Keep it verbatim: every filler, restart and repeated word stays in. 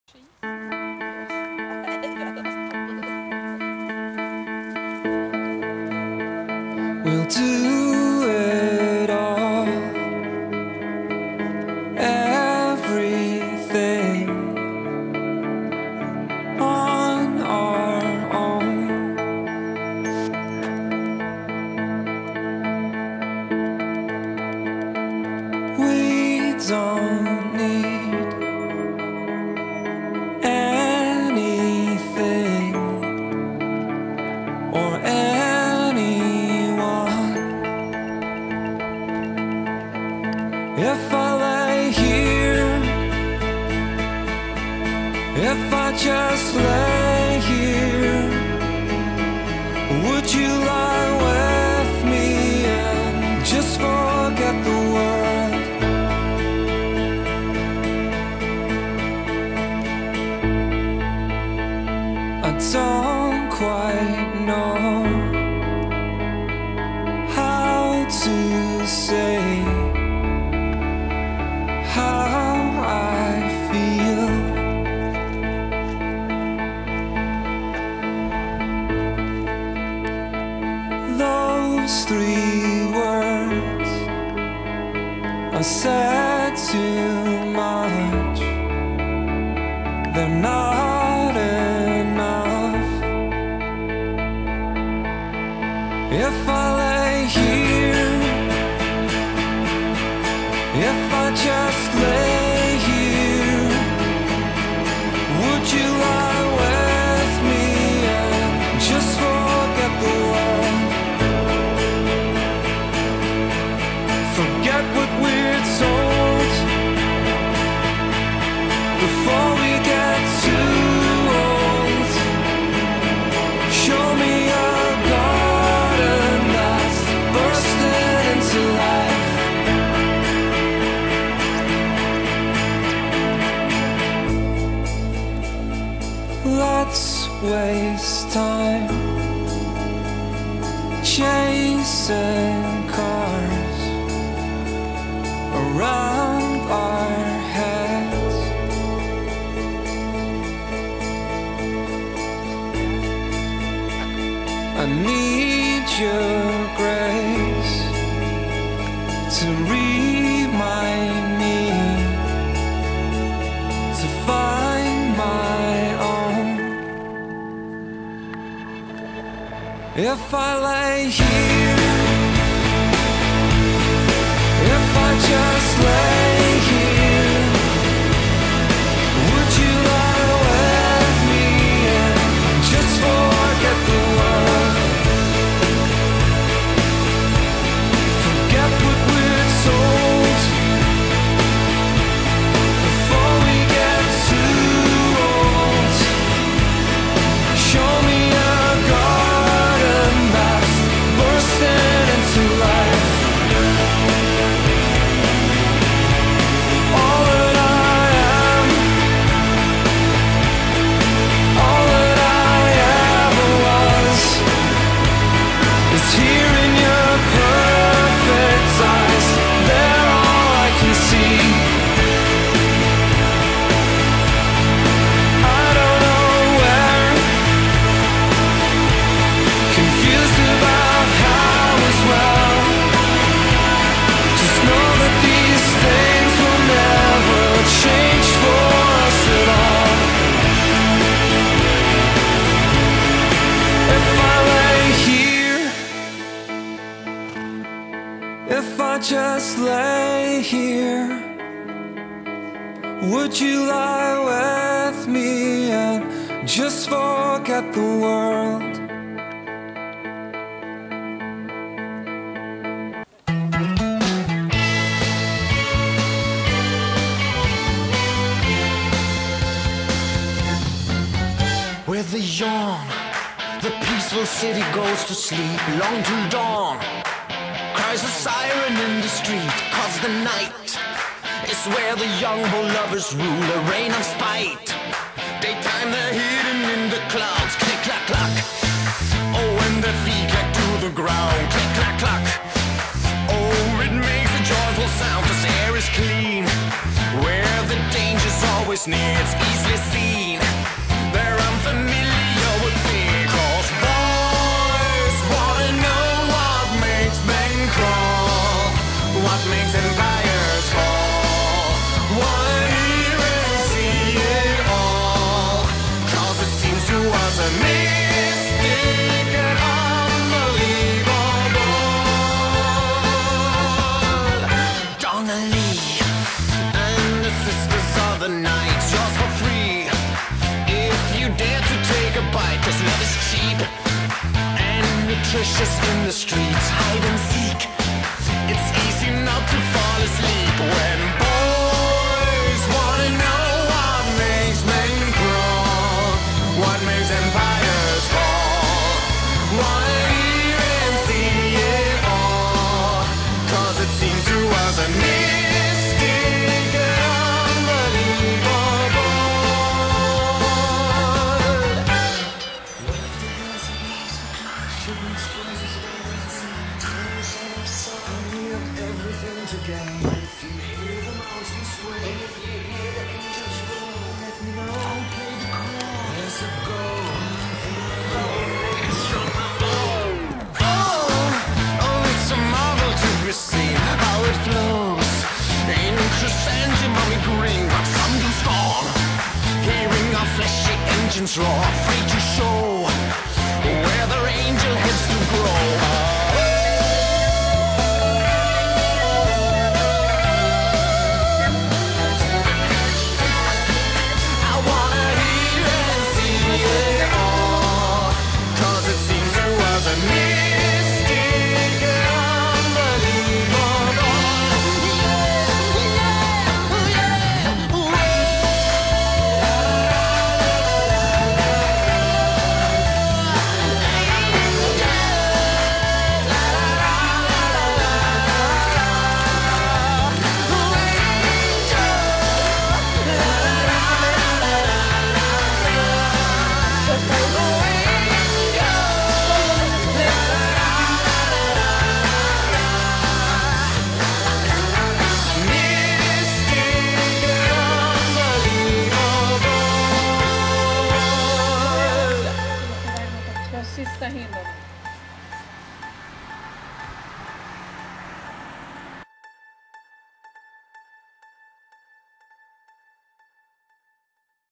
We'll do it all, everything on our own. We don't need anything or anyone. If I lay here, if I just lay here, would you lie with me and just forget the world? I don't quite know how to say how I feel. Those three words are said too much. They're not enough. If I lay here, if I just lay here, would you lie with me and just forget the world? Forget what we're told before we get too old. Show me a garden that's bursting into life. Let's waste time chasing cars around our heads. I need your grace to remind me to find my own. If I lay here, if I just lay here, would you lie with me and just forget the world? Forget what we're told before we get too old. Show me a garden that's bursting into life. All that I am, all that I ever was, is here in your perfect eyes. They're all I can see. I don't know where, confused about how as well. Just know that these things will never change for us at all. If I lay here, if I just lay here, would you lie with me and just forget the world? With a yawn, the peaceful city goes to sleep long till dawn. Cries a siren in the street, cause the night is where the young bull lovers rule, a reign of spite. Daytime they're hidden in the clouds, click clack clack. Oh, when their feet clack to the ground, click clack clack. Oh, it makes a joyful sound, cause air is clean. Where the danger's always near, it's easily seen. treasures in the streets, hide and seek. It's easy not to fall asleep when boys wanna know what makes men crawl, what makes empires fall. Wanna hear and see it all, 'cause it seems to us a mystic and unbelievable. Everything to gain. If you hear the mountains sway, if you hear the angels roll, let me know. I'll play the call. There's a goal. It's from my own. Oh, oh, it's a marvel to be seen how it flows. In chrysanthemum green, but something strong. Hearing our fleshy engines roar, afraid to show where their angel heads to grow. Sista himlen.